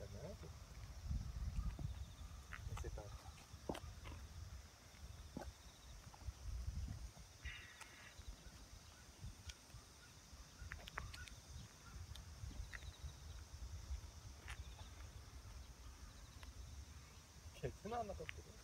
たんじゃない？見せた。ケツの穴取ってる。